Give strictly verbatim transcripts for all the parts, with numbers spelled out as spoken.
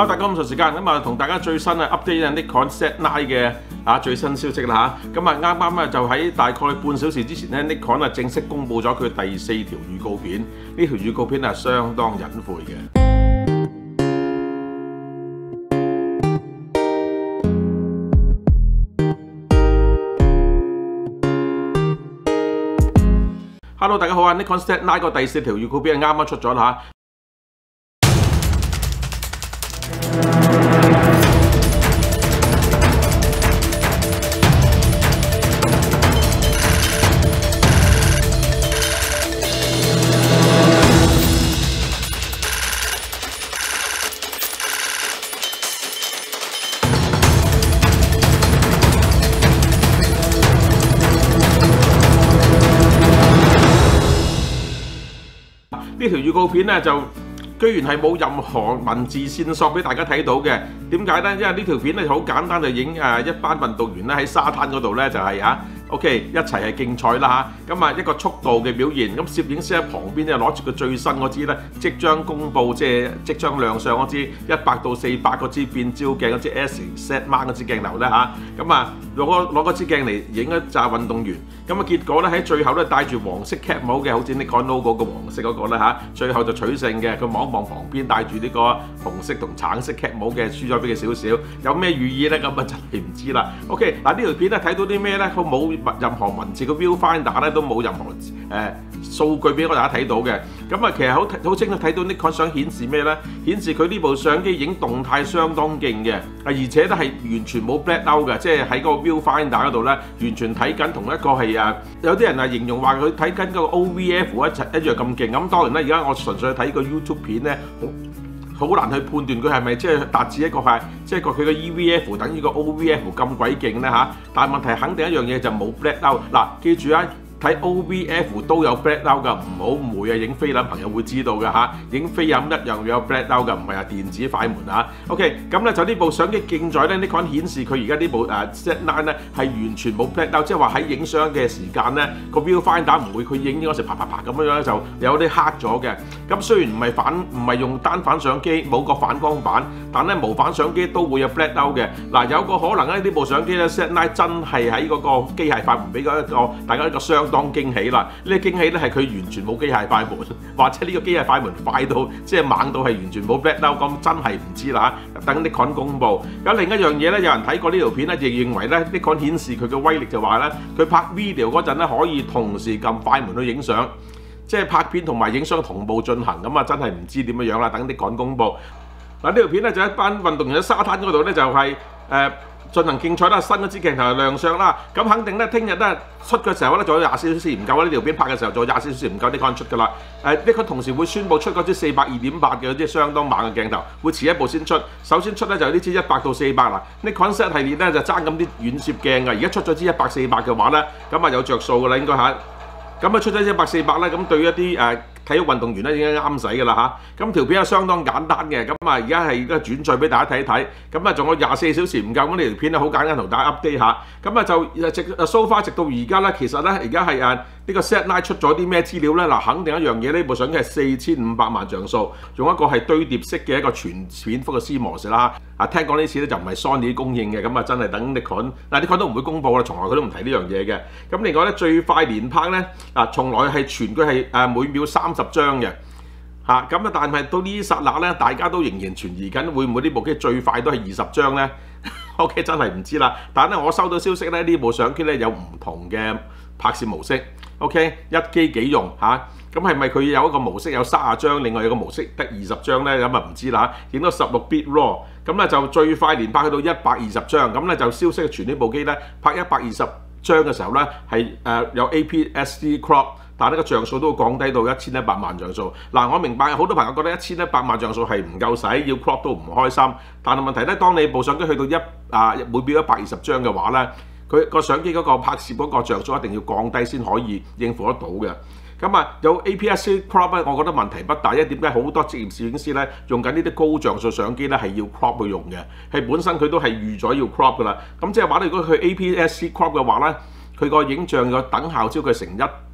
好，大家咁長時間咁啊，同大家最新啊 update 啊 Nikon Z 九 嘅啊最新消息啦嚇。咁啊啱啱啊就喺大概半小時之前咧 ，Nikon 啊正式公布咗佢第四條預告片。呢條預告片係相當隱晦嘅。Hello， 大家好啊 ！Nikon Z 九 個第四條預告片啱啱出咗啦嚇。呢條預告片咧就居然係冇任何文字線索俾大家睇到嘅。點解咧？因為呢條片咧好簡單，就影誒一班運動員咧喺沙灘嗰度咧就係嚇 ，OK 一齊係競賽啦嚇。咁啊一個速度嘅表現，咁攝影師喺旁邊就攞住個最新嗰支咧，即將公佈即係即將亮相嗰支一百到四百嗰支變焦鏡嗰支 S Z 九嗰支鏡頭咧嚇。咁啊攞攞攞嗰支鏡嚟影一紮運動員。咁啊結果咧喺最後咧戴住黃色 cap 帽嘅，好似 Nikon logo 個黃色嗰個咧嚇，最後就取勝嘅。佢望一望旁邊戴住呢個紅色同橙色 cap 帽嘅，輸咗俾佢少少。有咩寓意咧？咁啊真係唔知啦。OK， 嗱呢條片咧睇到啲咩咧？佢冇任何文字，個 viewfinder 咧都冇任何誒數據俾我大家睇到嘅。咁啊其實好好清楚睇到 Nikon 想顯示咩咧？顯示佢呢部相機影動態相當勁嘅，啊而且都係完全冇 black out 嘅，即係喺嗰個 viewfinder 嗰度咧完全睇緊同一個係啊有啲人啊形容話佢睇緊嗰個 O V F 一齊一樣咁勁。咁當然啦，而家我純粹睇個 YouTube 片咧，好好難去判斷佢係咪即係達至一個係即係個佢嘅 E V F 等於個 O V F 咁鬼勁咧嚇。但係問題肯定一樣嘢就冇 black out。嗱，記住啊！睇 O V F 都有 black out 㗎，唔好誤會啊！影菲林朋友會知道㗎嚇，影菲林一樣會有 black out 㗎，唔係啊電子快門啊。OK， 咁咧就呢部相機競載咧 ，Nikon 顯示佢而家呢部誒 Z 九 咧係完全冇 black out， 即係話喺影相嘅時間咧個 viewfinder 唔會佢影嗰時啪啪啪咁樣咧就有啲黑咗嘅。咁雖然唔係反唔係用單反相機，冇個反光板，但咧無反相機都會有 black out 嘅。嗱，有個可能咧呢部相機咧 Z 九 真係喺嗰個機械快門俾咗一個大家一個相當驚喜啦！呢個驚喜咧係佢完全冇機械快門，或者呢個機械快門快到即係猛到係完全冇 black out， 咁真係唔知啦嚇。等 Nikon 公佈。有另一樣嘢咧，有人睇過呢條片咧，亦認為咧 Nikon 顯示佢嘅威力就話咧，佢拍 video 嗰陣咧可以同時撳快門去影相，即係拍片同埋影相同步進行。咁啊真係唔知點樣樣啦。等 Nikon 公佈。嗱呢條片咧就一班運動員喺沙灘嗰度咧就係、是、誒。呃進行競賽啦，新嗰支鏡頭亮相啦，咁肯定咧，聽日咧出嘅時候咧，仲有廿四小時唔夠啦。呢條片拍嘅時候，仲有廿四小時唔夠 Nikon 出㗎啦。誒 Nikon 同時會宣布出嗰支四百二點八嘅嗰支相當猛嘅鏡頭，會遲一步先出。首先出咧就係呢支一百到四百啦。Nikon Z 系列咧就爭咁啲遠攝鏡㗎，而家出咗支一百四百嘅話咧，咁啊有着數㗎啦應該嚇。咁啊出咗一百四百咧，咁對一啲誒。呃體育運動員咧已經啱使㗎啦嚇，咁條片係相當簡單嘅，咁啊而家係而家轉載俾大家睇睇，咁啊仲有廿四小時唔夠，咁呢條片咧好簡單同大家 update 下，咁啊就直 so far 直到而家咧，其實咧而家係誒呢個 Z 九 出咗啲咩資料咧？嗱，肯定一樣嘢，呢部相機係四千五百萬像素，用一個係堆疊式嘅一個全片幅嘅 CMOS 啦。啊，聽講呢次咧就唔係 Sony 供應嘅，咁啊真係等 Nikon，嗱 Nikon 都唔會公佈啦，從來佢都唔提呢樣嘢嘅。咁另外咧最快連拍咧，嗱從來係傳佢係誒每秒三十張嘅。嚇咁啊！但係到呢剎那咧，大家都仍然存疑緊，會唔會呢部機最快都係二十張咧 ？OK， 真係唔知啦。但係咧，我收到消息咧，呢部相機咧有唔同嘅拍攝模式。OK， 一機幾用嚇。咁係咪佢有一個模式有三十張，另外有個模式得二十張咧？咁啊唔知啦。影到十六 bit raw， 咁咧就最快連拍去到一百二十張。咁咧就消息傳呢部機咧拍一百二十張嘅時候咧係誒有 A P S C crop。但係呢個像素都會降低到一千一百萬像素。嗱，我明白好多朋友覺得一千一百萬像素係唔夠使，要 crop 都唔開心。但係問題咧，當你部相機去到一啊每秒一百二十張嘅話咧，佢個相機嗰個拍攝嗰個像素一定要降低先可以應付得到嘅。咁啊，有 A P S C crop 咧，我覺得問題不大。因為點解好多職業攝影師咧用緊呢啲高像素相機咧係要 crop 去用嘅，係本身佢都係預咗要 crop 噶啦。咁即係話，如果佢 A P S C crop 嘅話咧，佢個影像嘅等效焦距成一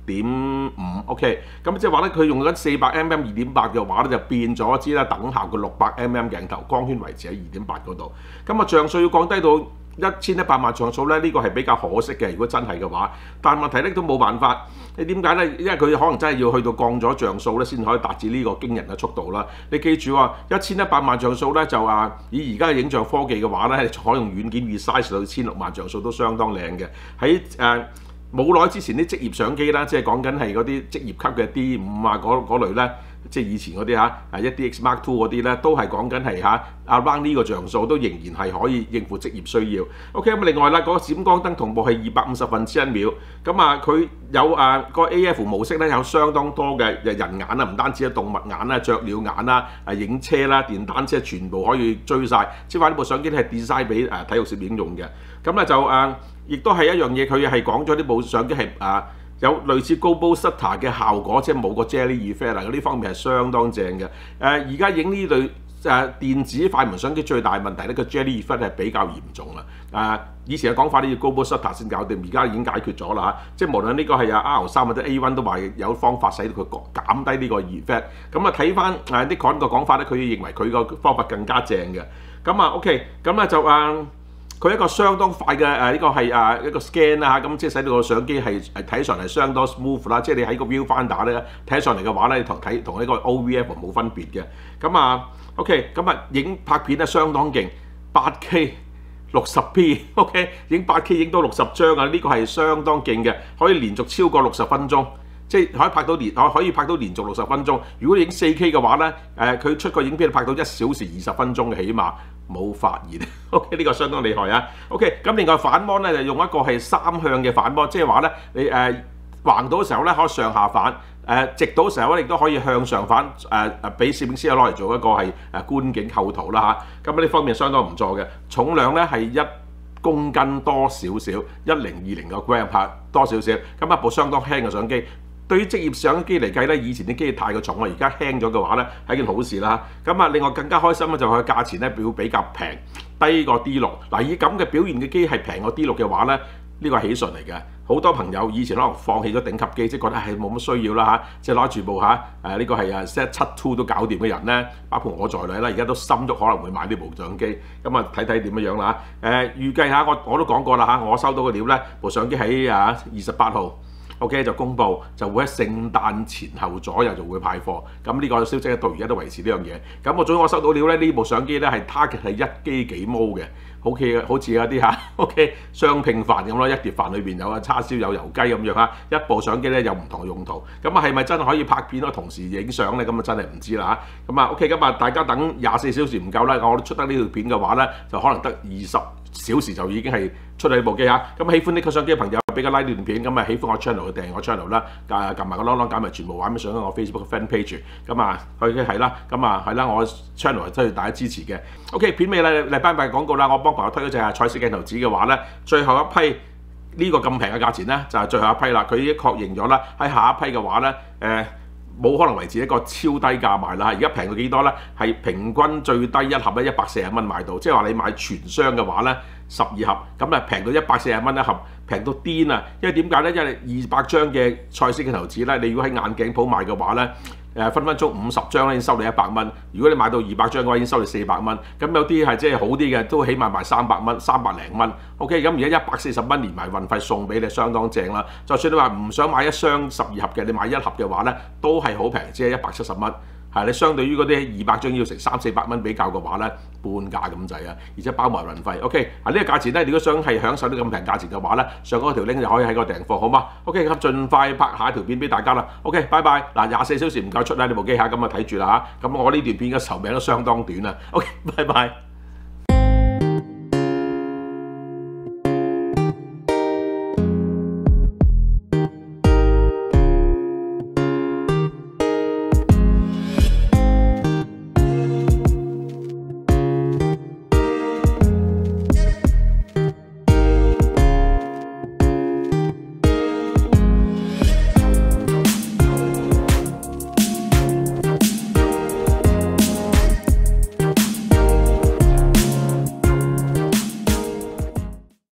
點五 ，OK， 咁即係話咧，佢用緊四百 mm 二點八嘅話咧，就變咗支啦等效嘅六百 mm 鏡頭，光圈維持喺二點八嗰度。咁啊像素要降低到一千一百萬像素咧，呢、這個係比較可惜嘅。如果真係嘅話，但問題咧都冇辦法。你點解咧？因為佢可能真係要去到降咗像素咧，先可以達至呢個驚人嘅速度啦。你記住喎，一千一百萬像素咧就啊，以而家嘅影像科技嘅話咧，可以用軟件 resize 到千六萬像素都相當靚嘅。喺誒冇耐之前啲職業相機啦，即係講緊係嗰啲職業級嘅 D 五啊嗰嗰類咧。即係以前嗰啲嚇，誒一 D X Mark Two 嗰啲咧，都係講緊係嚇 around 呢個像素，都仍然係可以應付職業需要。OK，咁另外啦，嗰、那個閃光燈同步係二百五十分之一秒，咁啊佢有誒、啊那個 A F 模式咧，有相當多嘅人眼啊，唔單止係動物眼啦、雀鳥眼啦、誒影車啦、電單車，全部可以追晒。即係話呢部相機咧係 design 俾誒體育攝影用嘅。咁咧就誒，亦、啊、都係一樣嘢，佢係講咗呢部相機係誒。啊有類似 Global Shutter 嘅效果，即係冇個 Jelly Effect 啊！嗰啲方面係相當正嘅。誒而家影呢類誒電子快門相機最大問題咧，個 Jelly Effect 係比較嚴重啦。誒、呃、以前嘅講法呢，要 Global Shutter 先搞掂，而家已經解決咗啦嚇。即係無論呢個係啊 R 三或者 A 一都話有方法使到佢減低呢個 effect。咁啊睇翻誒 Nikon 個講法咧，佢認為佢個方法更加正嘅。咁啊 OK，咁咧就誒。呃佢一個相當快嘅誒呢個係誒一個 scan 啦嚇，咁即係使到個相機係誒睇上嚟相當 smooth 啦，即係你喺個 viewfinder咧睇上嚟嘅話咧，同睇同呢個 O V F 冇分別嘅。咁啊 OK， 咁啊影拍片咧相當勁，八 K 六十 P，OK， 影八 K 影到六十張啊，呢、這個係相當勁嘅，可以連續超過六十分鐘，即係可以拍到連可可以拍到連續六十分鐘。如果你影四 K 嘅話咧，誒佢出個影片拍到一小時二十分鐘嘅起碼。冇發現 ，OK 呢個相當厲害啊 ！OK 咁另外反芒咧就用一個係三向嘅反芒，即係話咧你誒、呃、橫到嘅時候咧可以上下反，誒、呃、直到嘅時候咧亦都可以向上反，誒誒俾攝影師攞嚟做一個係誒觀景構圖啦嚇。咁呢方面相當唔錯嘅，重量咧係一公斤多少少，一零二零個 gram 拍多少少，咁一部相當輕嘅相機。對於職業相機嚟計咧，以前啲機太過重啊，而家輕咗嘅話咧係件好事啦。咁啊，另外更加開心咧就係佢價錢咧會比較平，低過 D 六。嗱，以咁嘅表現嘅機係平過 D 六嘅話咧，呢個係喜訊嚟嘅。好多朋友以前可能放棄咗頂級機，即係覺得係冇乜需要啦嚇，即係攞住部嚇誒呢個係啊 Z 七 Two 都搞掂嘅人咧，包括我在內啦，而家都心喐可能會買呢部相機。咁啊睇睇點樣樣啦嚇。誒預計下我我都講過啦嚇，我收到嘅料咧部相機喺啊二十八號。OK 就公佈就會喺聖誕前後左右就會派貨，咁呢個消息到而家都維持呢樣嘢。咁我早我收到料咧，呢部相機咧係 target 係一機幾毛嘅，好似好似有啲嚇 OK 雙拼飯咁咯，一碟飯裏邊有啊叉燒有油雞咁樣嚇，一部相機咧有唔同嘅用途。咁啊係咪真係可以拍片咯，同時影相咧？咁啊真係唔知啦嚇。咁啊 OK 咁啊大家等廿四小時唔夠啦，我出得呢條片嘅話咧，就可能得二十小時就已經係出嚟部機嚇。咁喜歡呢個相機嘅朋友，俾個 like 呢段片，咁啊喜歡我 channel 嘅訂我 channel 啦，撳撳埋個啷啷揀埋全部畫面上喺我 Facebook 嘅 fan page，咁啊佢嘅係啦，咁啊係啦，我 channel 係需要大家支持嘅。OK 片尾禮禮拜拜廣告啦，我幫朋友推嗰隻係蔡司鏡頭紙嘅話咧，最後一批呢個咁平嘅價錢咧就係最後一批啦，佢已經確認咗啦，喺下一批嘅話咧誒。呃冇可能維持一個超低價賣啦，而家平到幾多咧？係平均最低一盒咧一百四十蚊買到，即係話你買全箱嘅話咧，十二盒咁啊平到一百四十蚊一盒，平到癲啊！因為點解咧？因為二百張嘅蔡司鏡頭紙咧，你如果喺眼鏡鋪買嘅話咧，誒分分鐘五十張咧已經收你一百蚊。如果你買到二百張嘅話，已經收你四百蚊。咁有啲係即係好啲嘅，都起碼賣三百蚊、三百零蚊。OK，咁而家一百四十蚊連埋運費送俾你，相當正啦。就算你話唔想買一箱十二盒嘅，你買一盒嘅話咧，都係好平，只係一百七十蚊。係你相對於嗰啲二百張要成三四百蚊比較嘅話咧，半價咁滯啊！而且包埋運費。OK，啊呢個價錢咧，如果想係享受啲咁平價錢嘅話咧，上嗰條 link 就可以喺個訂貨，好嗎 ？OK，咁盡快拍下一條片俾大家啦。OK，拜拜。嗱，廿四小時唔夠出啦，呢部機嚇，咁啊睇住啦嚇。咁我呢段片嘅壽命都相當短啊。OK，拜拜。